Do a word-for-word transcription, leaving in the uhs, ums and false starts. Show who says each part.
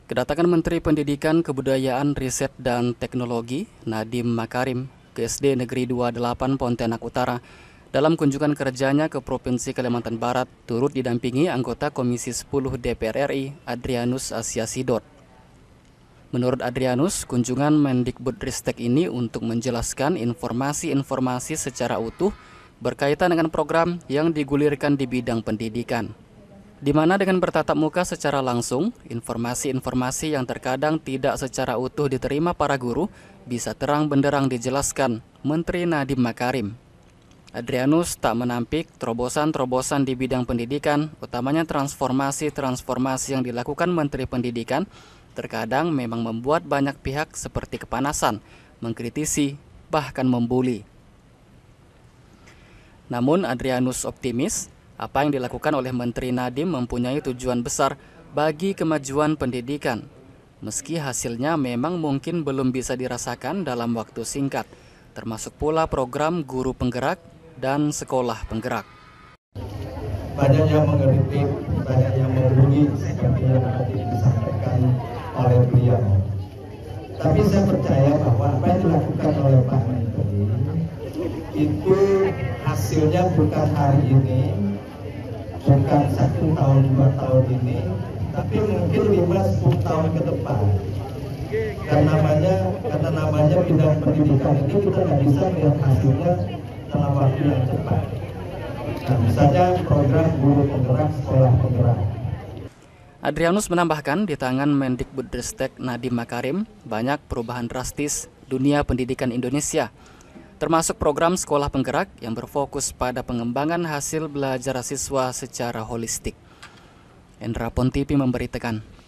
Speaker 1: Kedatangan Menteri Pendidikan, Kebudayaan, Riset, dan Teknologi Nadiem Makarim ke S D Negeri dua puluh delapan Pontianak Utara dalam kunjungan kerjanya ke Provinsi Kalimantan Barat turut didampingi anggota Komisi sepuluh D P R R I Adrianus Asiasidot. Menurut Adrianus, kunjungan Mendikbudristek ini untuk menjelaskan informasi-informasi secara utuh berkaitan dengan program yang digulirkan di bidang pendidikan, di mana dengan bertatap muka secara langsung, informasi-informasi yang terkadang tidak secara utuh diterima para guru bisa terang benderang dijelaskan Menteri Nadiem Makarim. Adrianus tak menampik terobosan-terobosan di bidang pendidikan, utamanya transformasi-transformasi yang dilakukan Menteri Pendidikan, terkadang memang membuat banyak pihak seperti kepanasan, mengkritisi, bahkan membuli. Namun Adrianus optimis, apa yang dilakukan oleh Menteri Nadiem mempunyai tujuan besar bagi kemajuan pendidikan, meski hasilnya memang mungkin belum bisa dirasakan dalam waktu singkat, termasuk pula program guru penggerak dan sekolah penggerak.
Speaker 2: Banyak yang mengkritik, banyak yang membuli seperti yang tadi disampaikan oleh beliau. Tapi saya percaya bahwa apa yang dilakukan oleh Pak Menteri itu hasilnya bukan hari ini, bukan satu tahun dua tahun ini, tapi mungkin lima sepuluh tahun ke depan. Karena namanya, karena namanya bidang pendidikan ini kita nggak bisa melihat hasilnya dalam waktu yang cepat. Nah, misalnya program guru penggerak, sekolah penggerak.
Speaker 1: Adrianus menambahkan, di tangan Mendikbudristek Nadiem Makarim banyak perubahan drastis dunia pendidikan Indonesia, termasuk program sekolah penggerak yang berfokus pada pengembangan hasil belajar siswa secara holistik. Endra Pontipi memberitakan.